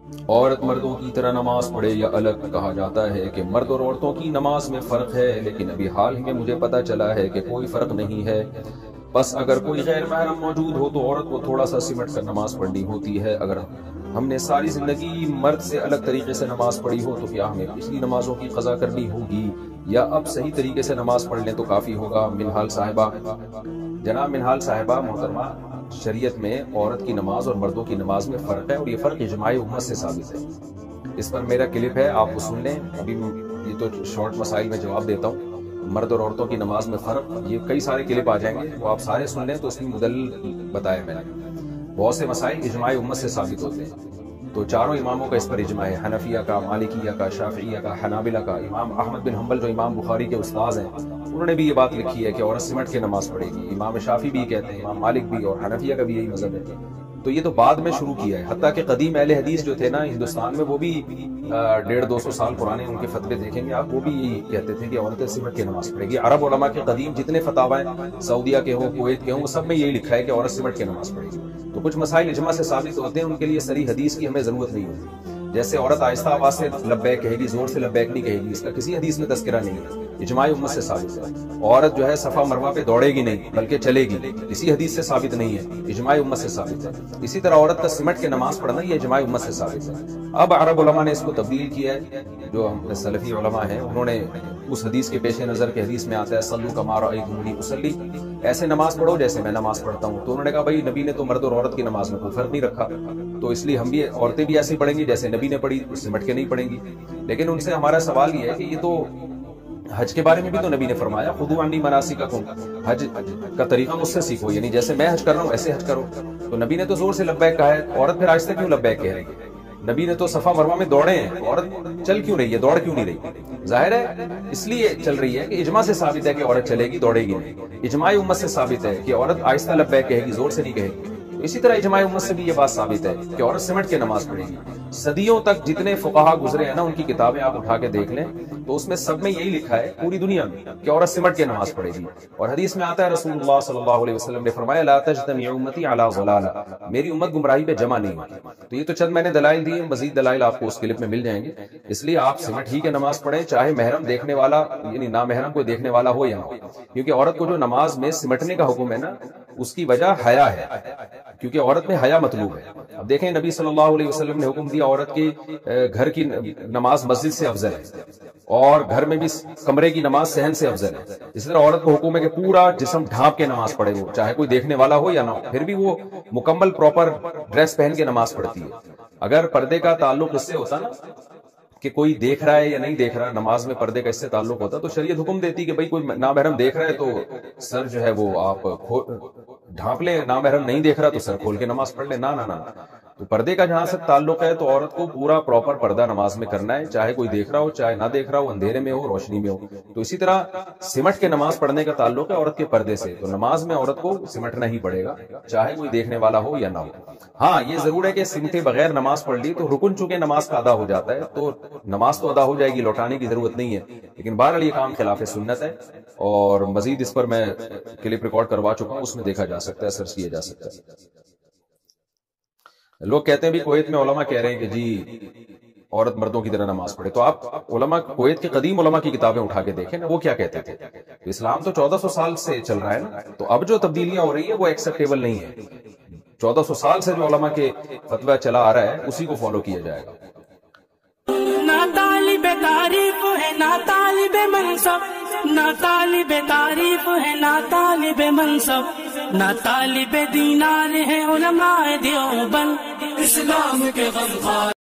عورت مردوں کی طرح نماز پڑھے یا الگ؟ کہا جاتا ہے کہ مرد اور عورتوں کی نماز میں فرق ہے، لیکن ابھی حال ہی میں مجھے پتہ چلا ہے کہ کوئی فرق نہیں ہے۔ بس اگر کوئی غیر محرم موجود ہو تو عورت کو تھوڑا سا سمٹ کر نماز پڑھنی ہوتی ہے۔ اگر ہم نے ساری زندگی مرد سے الگ طریقے سے نماز پڑھی ہو تو کیا ہمیں پچھلی نمازوں کی قضا کرنی ہوگی، یا اب صحیح طریقے سے نماز پڑھ لیں تو کافی ہوگا؟ منہال صاحبہ، جناب منہال صاحبہ محترمہ، شریعت میں عورت کی نماز اور مردوں کی نماز میں فرق ہے، اور یہ فرق اجماع امت سے ثابت ہے۔ اس پر میرا کلپ ہے، آپ کو سن لیں۔ ابھی یہ تو شارٹ مسائل میں جواب دیتا ہوں۔ مرد اور عورتوں کی نماز میں فرق، یہ کئی سارے کلپ آ جائیں گے، وہ آپ سارے سن لیں تو اس میں مدلل بتایا میں نے۔ بہت سے مسائل اجماع امت سے ثابت ہوتے ہیں، تو چاروں اماموں کا اس پر اجماع ہے، حنفیہ کا، مالکیہ کا، شافعیہ کا، حنابلہ کا۔ امام احمد بن حنبل جو امام بخاری کے استاذ ہیں، انہوں نے بھی یہ بات لکھی ہے کہ عورت سمٹ کے نماز پڑھے گی۔ امام شافعی بھی کہتے ہیں، امام مالک بھی، اور حنفیہ کا بھی یہی مذہب ہے۔ تو یہ تو بعد میں شروع کیا ہے، حتیٰ کہ قدیم اہل حدیث جو تھے نا ہندوستان میں، وہ بھی 150-200 سال پرانے ان کے فتوے دیکھیں گے آپ، وہ بھی یہی کہتے تھے کہ عورتیں سمٹ کے نماز پڑھے گی۔ عرب علماء کے قدیم جتنے فتاوی ہیں، سعودیہ کے ہوں، کویت کے ہوں، وہ سب میں یہی لکھا ہے کہ عورت سمٹ کے نماز پڑھے گی۔ تو کچھ مسائل اجماع سے ثابت ہوتے ہیں، ان کے لیے صریح حدیث کی ہمیں ضرورت نہیں ہوتی۔ جیسے عورت آہستہ آواز سے لبیک کہے گی، زور سے لبیک نہیں کہے گی، اس کا کسی حدیث میں تذکرہ نہیں ہے، اجماع امت سے ثابت ہے۔ عورت جو ہے صفا مروہ پہ دوڑے گی نہیں بلکہ چلے گی، کسی حدیث سے ثابت نہیں ہے، اجماع امت سے ثابت ہے۔ اسی طرح عورت کا سمٹ کے نماز پڑھنا یہ اجماع امت سے ثابت ہے۔ اب عرب علماء نے اس کو تبدیل کیا ہے، جو ہم سلفی علماء ہیں، انہوں نے اس حدیث کے پیش نظر کے حدیث میں آتا ہے صلو کما رأیتمونی اصلی، ایسے نماز پڑھو جیسے میں نماز پڑھتا ہوں۔ تو انہوں نے کہا بھائی نبی نے تو مرد اور عورت کی نماز میں کوئی فرق نہیں رکھا، تو اس لیے ہم بھی عورتیں بھی ایسی پڑھیں گی جیسے نبی نے پڑھی، سمٹ کے نہیں پڑھیں گی۔ لیکن ان سے ہمارا سوال یہ ہے کہ یہ تو حج کے بارے میں بھی تو نبی نے فرمایا خذوا عنی مناسککم، حج کا طریقہ مجھ سے سیکھو، یعنی جیسے میں حج کر رہا ہوں ایسے حج کرو۔ تو نبی نے تو زور سے لبیک کہا ہے، عورت پھر آہستہ کیوں لبیک کہہ رہی ہے؟ نبی نے تو صفا مروہ میں دوڑے ہیں، عورت چل کیوں رہی ہے، دوڑ کیوں نہیں رہی؟ ظاہر ہے اس لیے چل رہی ہے کہ اجماع سے ثابت ہے کہ عورت چلے گی، دوڑے گی نہیں۔ اجماع امت سے ثابت ہے کہ عورت آہستہ لبیک کہے گی، زور سے نہیں کہے گی۔ اسی طرح اجماع امت سے بھی یہ بات ثابت ہے کہ عورت سمٹ کے نماز پڑھے گی۔ صدیوں تک جتنے فقہا گزرے ہیں نا، ان کی کتابیں آپ اٹھا کے دیکھ لیں تو اس میں سب میں یہی لکھا ہے پوری دنیا میں کہ عورت سمٹ کے نماز پڑھے گی۔ اور حدیث میں آتا ہے رسول اللہ صلی اللہ علیہ وسلم نے فرمایا لا تجتمع امتی علی ضلالہ، میری امت گمراہی پہ جمع نہیں ہوتی۔ تو یہ تو چند میں نے دلائل دیے، مزید دلائل آپ کو اس کلپ میں مل جائیں گے۔ اس لیے آپ سمٹ ہی کے نماز پڑھیں، چاہے محرم دیکھنے والا یعنی نامحرم کوئی دیکھنے والا ہو یا نہ ہو، کیونکہ عورت کو جو نماز میں سمٹنے کا حکم ہے نا، اس کی وجہ حیا ہے، کیونکہ عورت میں حیا مطلوب ہے۔ اب دیکھیں نبی صلی اللہ علیہ وسلم نے حکم دیا عورت کی گھر کی نماز مسجد سے افضل ہے، اور گھر میں بھی کمرے کی نماز صحن سے افضل ہے۔ اس طرح عورت کو حکم ہے کہ پورا جسم ڈھانپ کے نماز پڑھے، وہ چاہے کوئی دیکھنے والا ہو یا نہ ہو، پھر بھی وہ مکمل پراپر ڈریس پہن کے نماز پڑھتی ہے۔ اگر پردے کا تعلق اس سے ہوتا نا کہ کوئی دیکھ رہا ہے یا نہیں دیکھ رہا، نماز میں پردے کا اس سے تعلق ہوتا تو شریعت حکم دیتی کہ بھائی کوئی نامحرم دیکھ رہا ہے تو سر جو ہے وہ آپ ڈھانپ لیں، نامحرم نہیں دیکھ رہا تو سر کھول کے نماز پڑھ لیں۔ نہ نہ نہ، تو پردے کا جہاں سے تعلق ہے تو عورت کو پورا پراپر پردہ نماز میں کرنا ہے، چاہے کوئی دیکھ رہا ہو چاہے نہ دیکھ رہا ہو، اندھیرے میں ہو روشنی میں ہو۔ تو اسی طرح سمٹ کے نماز پڑھنے کا تعلق ہے عورت کے پردے سے، تو نماز میں عورت کو سمٹنا ہی پڑے گا، چاہے کوئی دیکھنے والا ہو یا نہ ہو۔ ہاں یہ ضرور ہے کہ سمٹے بغیر نماز پڑھ لی تو رکن چونکہ نماز کا ادا ہو جاتا ہے، تو نماز تو ادا ہو جائے گی، لوٹانے کی ضرورت نہیں ہے، لیکن بہرحال یہ کام خلاف سنت ہے۔ اور مزید اس پر میں کلپ ریکارڈ کروا چکا ہوں، اس میں دیکھا جا سکتا ہے، سرچ کیا جا سکتا ہے۔ لوگ کہتے ہیں بھی کویت میں علماء کہہ رہے ہیں کہ جی عورت مردوں کی طرح نماز پڑھے، تو آپ علماء کویت کے قدیم علماء کی کتابیں اٹھا کے دیکھیں نا، وہ کیا کہتے تھے۔ اسلام تو 1400 سال سے چل رہا ہے نا، تو اب جو تبدیلیاں ہو رہی ہیں وہ ایکسیپٹیبل نہیں ہے۔ 1400 سال سے جو علماء کے فتویٰ چلا آ رہا ہے اسی کو فالو کیا جائے گا۔ نہ طالب تعریف ہے نہ طالب منصب، نہ طالب تعریف ہے نہ طالب منصب، نہ طالب دینار ہے علماء دیوبند، اسلام کے غمخوار